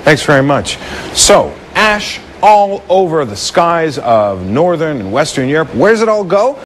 Thanks very much. So, ash all over the skies of northern and western Europe. Where does it all go?